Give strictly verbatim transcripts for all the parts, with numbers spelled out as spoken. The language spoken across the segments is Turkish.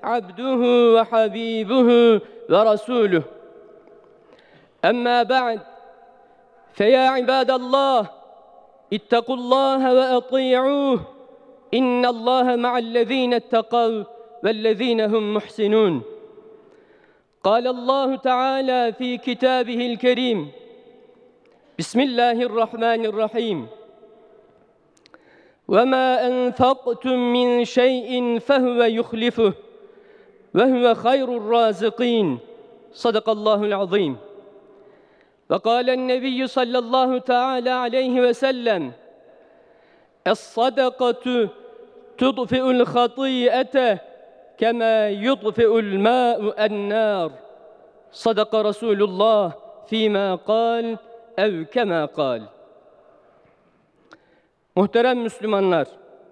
عبده وحبيبه ورسوله أما بعد فيا عباد الله اتقوا الله وأطيعوه إن الله مع الذين اتقوا والذين هم محسنون قال الله تعالى في كتابه الكريم بسم الله الرحمن الرحيم وما أنفقتم من شيء فهو يخلفه وهو خير الرازقين صدق الله العظيم وقال النبي صلى الله تعالى عليه وسلم الصدقة تطفئ الخطيئة كما يطفئ الماء النار صدق رسول الله فيما قال ev kema kal. Muhterem Müslümanlar,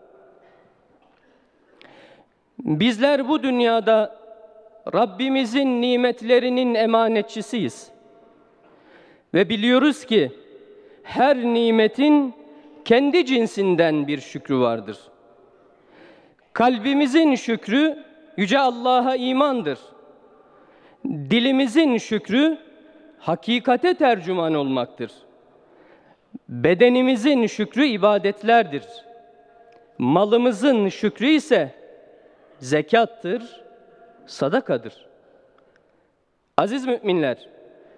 bizler bu dünyada Rabbimizin nimetlerinin emanetçisiyiz. Ve biliyoruz ki her nimetin kendi cinsinden bir şükrü vardır. Kalbimizin şükrü Yüce Allah'a imandır. Dilimizin şükrü hakikate tercüman olmaktır. Bedenimizin şükrü ibadetlerdir. Malımızın şükrü ise zekattır, sadakadır. Aziz müminler,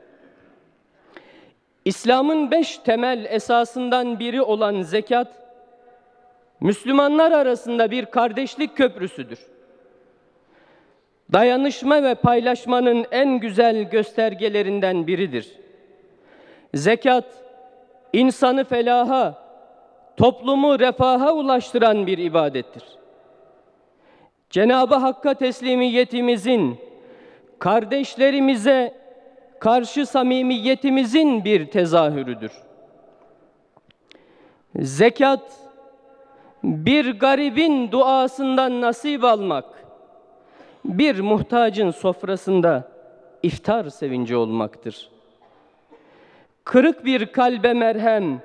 İslam'ın beş temel esasından biri olan zekat, Müslümanlar arasında bir kardeşlik köprüsüdür. Dayanışma ve paylaşmanın en güzel göstergelerinden biridir. Zekat, insanı felaha, toplumu refaha ulaştıran bir ibadettir. Cenab-ı Hakk'a teslimiyetimizin, kardeşlerimize karşı samimiyetimizin bir tezahürüdür. Zekat, bir garibin duasından nasip almak, bir muhtacın sofrasında iftar sevinci olmaktır. Kırık bir kalbe merhem,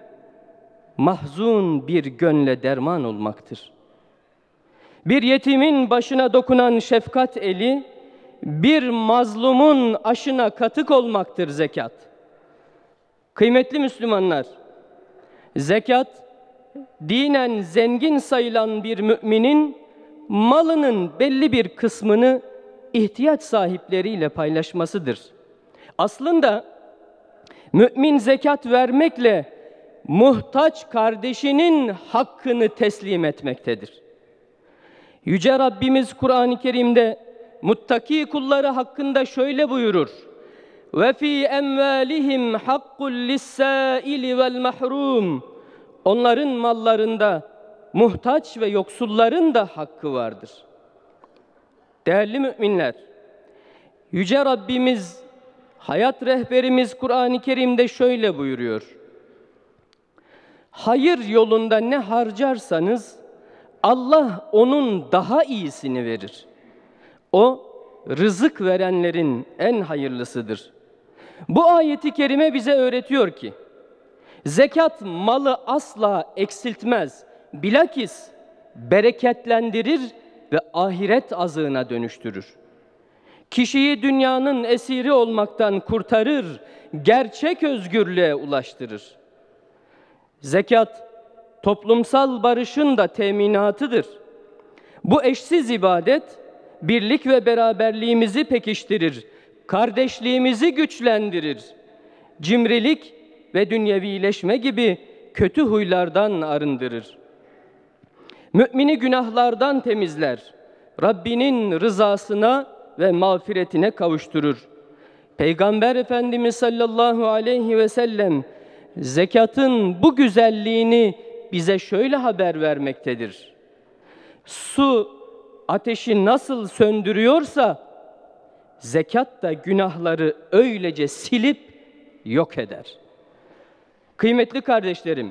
mahzun bir gönle derman olmaktır. Bir yetimin başına dokunan şefkat eli, bir mazlumun aşına katık olmaktır zekat. Kıymetli Müslümanlar, zekat, dinen zengin sayılan bir müminin malının belli bir kısmını ihtiyaç sahipleriyle paylaşmasıdır. Aslında mümin zekat vermekle muhtaç kardeşinin hakkını teslim etmektedir. Yüce Rabbimiz Kur'an-ı Kerim'de muttaki kulları hakkında şöyle buyurur: ve fi emvalihim hakkul lis-sâili vel mahrum. Onların mallarında muhtaç ve yoksulların da hakkı vardır. Değerli müminler, Yüce Rabbimiz, hayat rehberimiz Kur'an-ı Kerim'de şöyle buyuruyor: hayır yolunda ne harcarsanız Allah onun daha iyisini verir. O rızık verenlerin en hayırlısıdır. Bu ayeti kerime bize öğretiyor ki zekat malı asla eksiltmez. Bilakis bereketlendirir ve ahiret azığına dönüştürür. Kişiyi dünyanın esiri olmaktan kurtarır, gerçek özgürlüğe ulaştırır. Zekat, toplumsal barışın da teminatıdır. Bu eşsiz ibadet, birlik ve beraberliğimizi pekiştirir, kardeşliğimizi güçlendirir. Cimrilik ve dünyevileşme gibi kötü huylardan arındırır. Mümini günahlardan temizler, Rabbinin rızasına ve mağfiretine kavuşturur. Peygamber Efendimiz sallallahu aleyhi ve sellem zekatın bu güzelliğini bize şöyle haber vermektedir: su ateşi nasıl söndürüyorsa zekat da günahları öylece silip yok eder. Kıymetli kardeşlerim,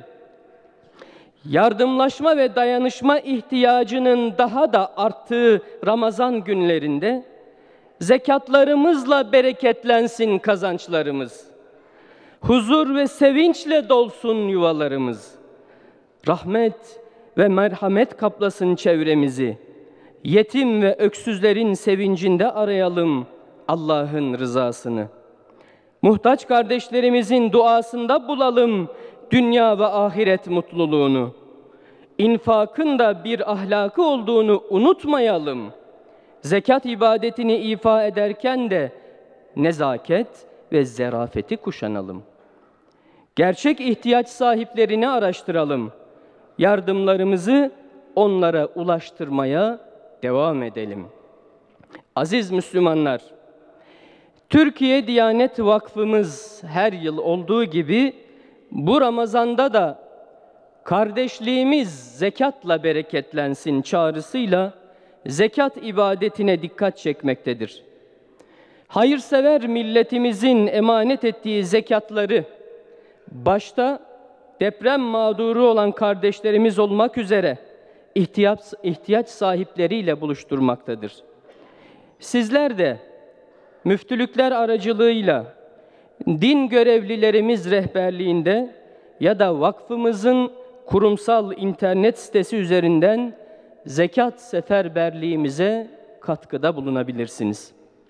yardımlaşma ve dayanışma ihtiyacının daha da arttığı Ramazan günlerinde zekatlarımızla bereketlensin kazançlarımız. Huzur ve sevinçle dolsun yuvalarımız. Rahmet ve merhamet kaplasın çevremizi. Yetim ve öksüzlerin sevincinde arayalım Allah'ın rızasını. Muhtaç kardeşlerimizin duasında bulalım dünya ve ahiret mutluluğunu. İnfakın da bir ahlakı olduğunu unutmayalım. Zekat ibadetini ifa ederken de nezaket ve zerafeti kuşanalım. Gerçek ihtiyaç sahiplerini araştıralım. Yardımlarımızı onlara ulaştırmaya devam edelim. Aziz Müslümanlar, Türkiye Diyanet Vakfımız her yıl olduğu gibi bu Ramazan'da da kardeşliğimiz zekatla bereketlensin çağrısıyla zekat ibadetine dikkat çekmektedir. Hayırsever milletimizin emanet ettiği zekatları başta deprem mağduru olan kardeşlerimiz olmak üzere ihtiyaç, ihtiyaç sahipleriyle buluşturmaktadır. Sizler de müftülükler aracılığıyla din görevlilerimiz rehberliğinde ya da vakfımızın kurumsal internet sitesi üzerinden zekat seferberliğimize katkıda bulunabilirsiniz.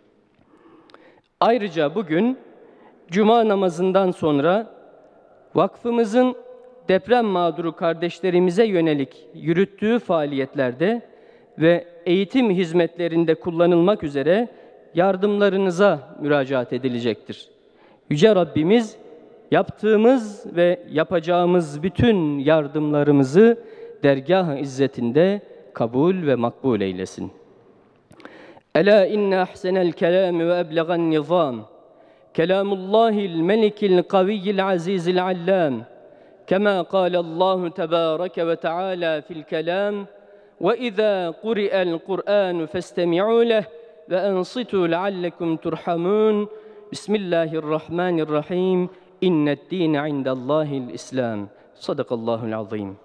Ayrıca bugün Cuma namazından sonra vakfımızın deprem mağduru kardeşlerimize yönelik yürüttüğü faaliyetlerde ve eğitim hizmetlerinde kullanılmak üzere yardımlarınıza müracaat edilecektir. Yüce Rabbimiz yaptığımız ve yapacağımız bütün yardımlarımızı dergâh-ı izzetinde kabul ve makbul eylesin. Ela inne ahsenel kelâmi ve eblegan nizâm kelamullahil melikil kaviyyil azizil allâm kema kâlallahu tebâreke ve teâlâ fil kelâm ve izâ kuri'el Kur'ânu festemi'û leh ve ensitu leallekum turhamun. Bismillahirrahmanirrahim. İnned-dîne indellâhil İslam. Sadakallahul azîm.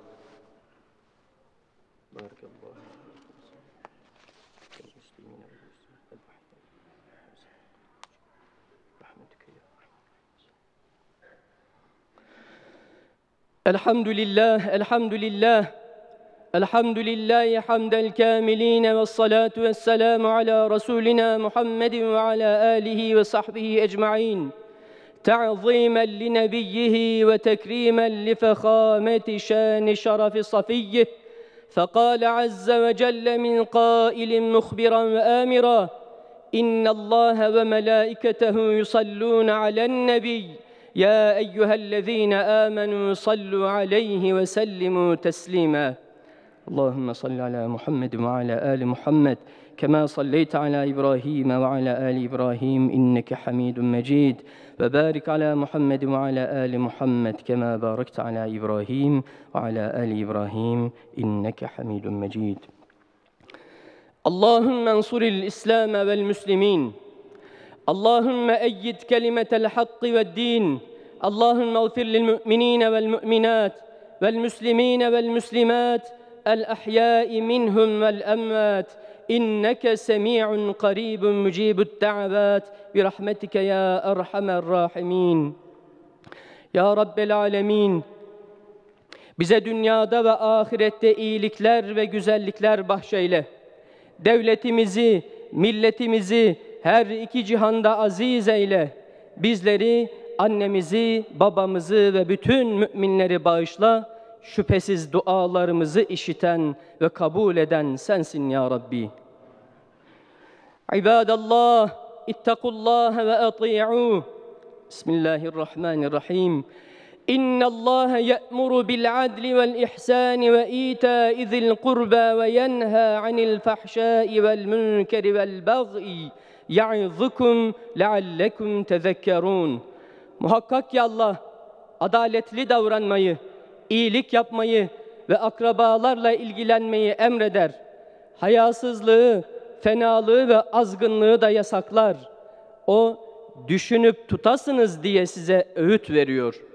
Elhamdülillah, elhamdülillah. Elhamdülillahi hamdel kâmilîne ve salatu ve selamu ala Resulina Muhammedin ve ala âlihi ve sahbihi ecma'in. Ta'zîmen li nebiyyihi ve tekrimen li fehâmeti şâni şerefi safiyyih. فقال عز وجل من قائل مخبرا وآمرا إن الله وملائكته يصلون على النبي يا أيها الذين آمنوا صلوا عليه وسلموا تسليما اللهم صل على محمد وعلى آل محمد كما صليت على إبراهيم وعلى آل إبراهيم إنك حميد مجيد وبارك على محمد وعلى آل محمد كما باركت على إبراهيم وعلى آل إبراهيم إنك حميد مجيد اللهم انصر الإسلام والمسلمين اللهم أيد كلمة الحق والدين اللهم اغفر للمؤمنين والمؤمنات والمسلمين والمسلمات الأحياء منهم والأموات إنك سميع قريب مجيب الدعوات برحمتك يا أرحم الراحمين. Ya Rabbel Alemin, bize dünyada ve ahirette iyilikler ve güzellikler bahşeyle. Devletimizi, milletimizi her iki cihanda aziz eyle. Bizleri, annemizi, babamızı ve bütün müminleri bağışla. Şüphesiz dualarımızı işiten ve kabul eden sensin ya Rabbi. İbadallah, ittakullaha ve ati'uh. Bismillahirrahmanirrahim. İnnallâhe ye'muru bil adli vel ihsani ve itâi zil kurba ve yenhâ anil fahşâi vel münkeri vel bag'i ya'izukum leallekum tezekkerûn. Muhakkak ki Allah adaletli davranmayı, iyilik yapmayı ve akrabalarla ilgilenmeyi emreder. Hayasızlığı, fenalığı ve azgınlığı da yasaklar. O düşünüp tutasınız diye size öğüt veriyor.